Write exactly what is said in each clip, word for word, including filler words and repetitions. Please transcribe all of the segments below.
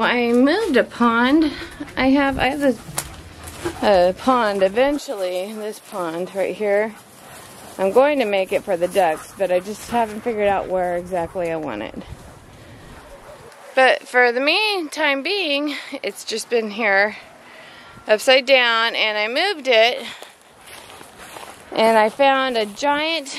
I moved a pond. I have I have this uh, pond eventually, this pond right here. I'm going to make it for the ducks, but I just haven't figured out where exactly I want it. But for the meantime being, it's just been here upside down, and I moved it, and I found a giant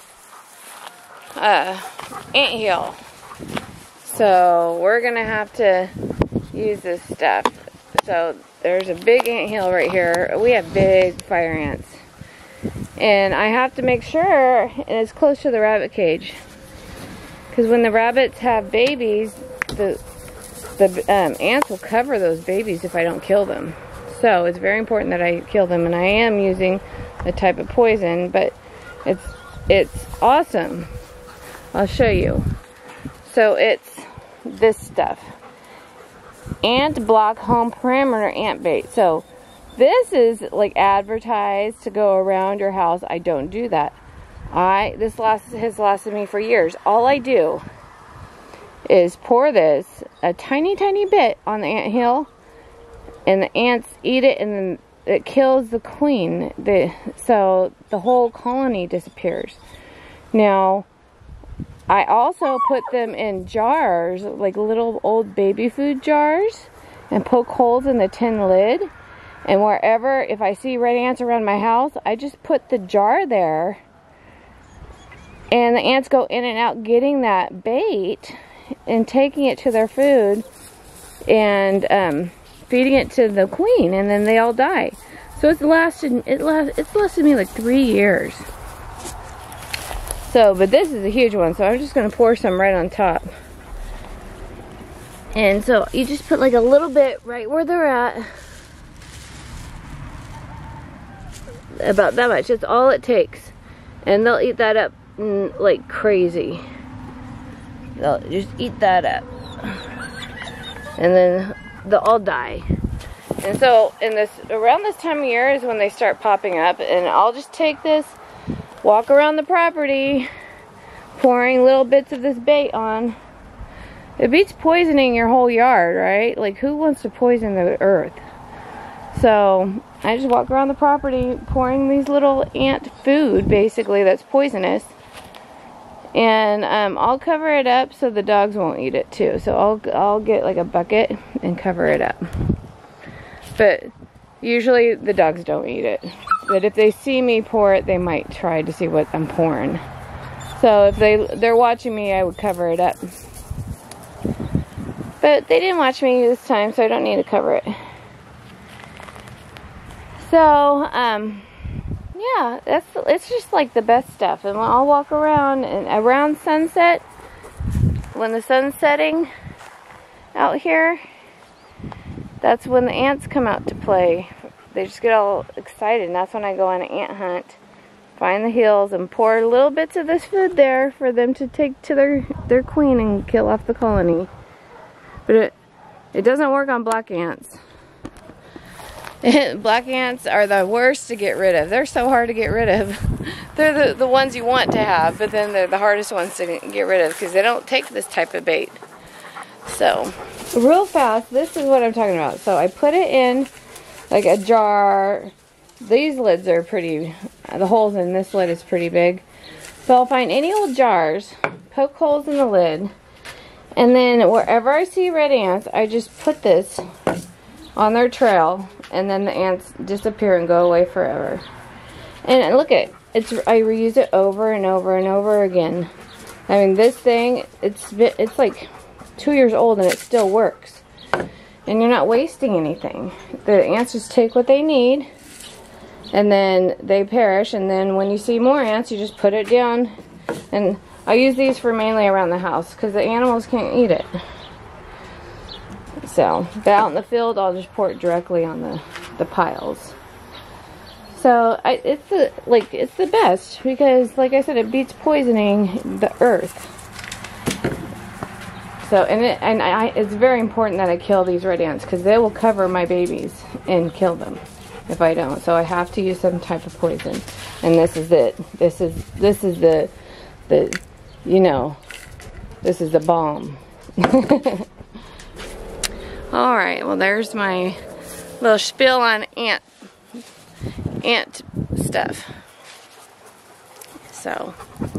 uh, anthill. So we're gonna have to use this stuff. So there's a big anthill right here. We have big fire ants. And I have to make sure it's close to the rabbit cage. Because when the rabbits have babies, the, the um, ants will cover those babies if I don't kill them. So it's very important that I kill them. And I am using a type of poison, but it's, it's awesome. I'll show you. So it's this stuff. Ant block home perimeter ant bait. So this is like advertised to go around your house. I don't do that. I this lasts has lasted me for years. All I do is pour this a tiny tiny bit on the ant hill, and the ants eat it, and then it kills the queen. The so the whole colony disappears. Now I also put them in jars, like little old baby food jars, and poke holes in the tin lid. And wherever, if I see red ants around my house, I just put the jar there. And the ants go in and out getting that bait and taking it to their food and um, feeding it to the queen, and then they all die. So it's lasted, it last, it's lasted me like three years. So, but this is a huge one, so I'm just going to pour some right on top. And so you just put like a little bit right where they're at. About that much. That's all it takes. And they'll eat that up mm, like crazy. They'll just eat that up. And then they'll all die. And so in this around this time of year is when they start popping up, and I'll just take this, walk around the property, pouring little bits of this bait on. It beats poisoning your whole yard, right? Like, who wants to poison the earth? So I just walk around the property pouring these little ant food, basically, that's poisonous. And um, I'll cover it up so the dogs won't eat it too. So I'll, I'll get like a bucket and cover it up. But usually the dogs don't eat it. But if they see me pour it, they might try to see what I'm pouring. So if they, they're watching me, I would cover it up. But they didn't watch me this time, so I don't need to cover it. So, um, yeah, that's, it's just like the best stuff. And I'll walk around, and around sunset, when the sun's setting out here, that's when the ants come out to play. They just get all excited, and that's when I go on an ant hunt, find the hills, and pour little bits of this food there for them to take to their, their queen and kill off the colony. But it, it doesn't work on black ants. Black ants are the worst to get rid of. They're so hard to get rid of. They're the, the ones you want to have, but then they're the hardest ones to get rid of because they don't take this type of bait. So, real fast, this is what I'm talking about. So I put it in like a jar. These lids are pretty, the holes in this lid is pretty big. So I'll find any old jars, poke holes in the lid, and then wherever I see red ants, I just put this on their trail, and then the ants disappear and go away forever. And look at it's I reuse it over and over and over again. I mean, this thing, it's it's like two years old and it still works. And you're not wasting anything. The ants just take what they need, and then they perish, and then when you see more ants, you just put it down. And I use these for mainly around the house because the animals can't eat it. So, but out in the field, I'll just pour it directly on the, the piles. So, I, it's the like it's the best because, like I said, it beats poisoning the earth. So, and it and I, it's very important that I kill these red ants because they will cover my babies and kill them if I don't. So I have to use some type of poison, and this is it. This is this is the the you know this is the bomb. Alright, well there's my little spiel on ant ant stuff. So